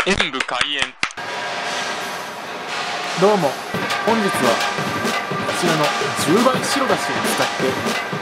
演武開演。 どうも、本日はこちらの10倍白だしを使って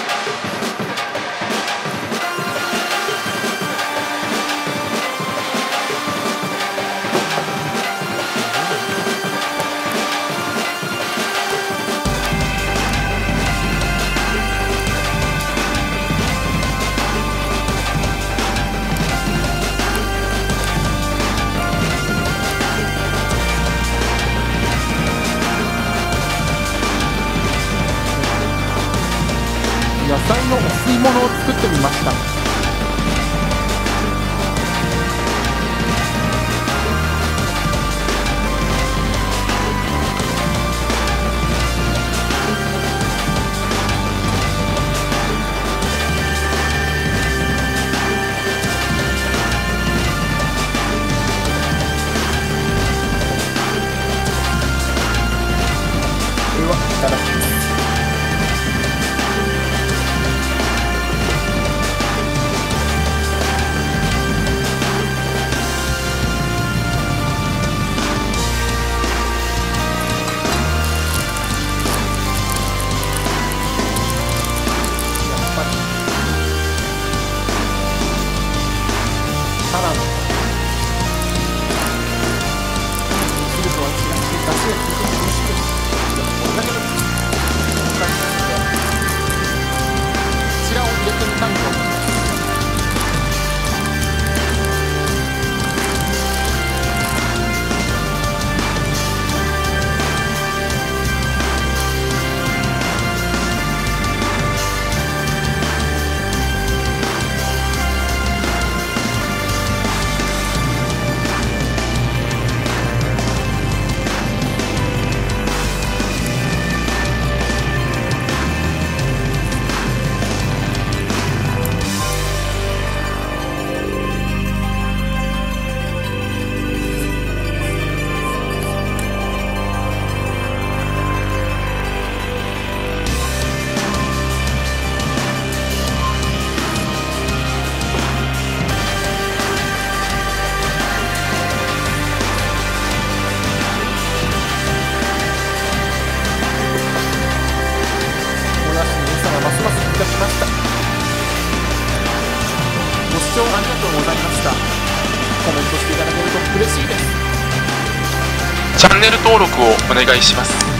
野菜のお吸い物を作ってみました。ではいただきます。タラの汁とは違って出汁が効いてて美味しいです。これだけでこちらを入れてみたいと思います。ますます引き出しました。ご視聴ありがとうございました。コメントしていただけると嬉しいです。 チャンネル登録をお願いします。